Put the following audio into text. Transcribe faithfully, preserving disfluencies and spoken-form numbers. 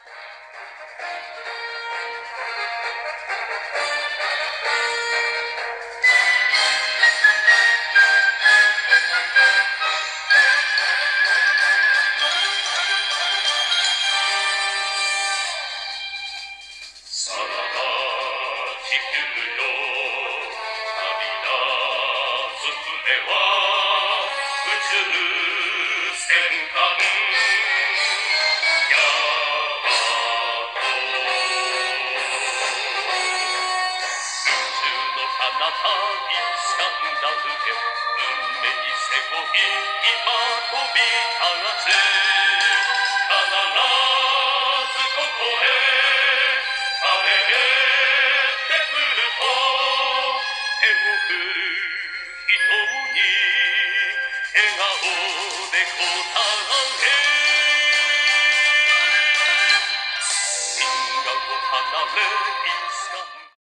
さらば地球よ旅立つ船は宇宙戦艦ヤマト宇宙の彼方にスカンダルへ運命背負い今飛び立つ必ずここへ帰ってくると手を振る人に笑顔で答え銀河を離れ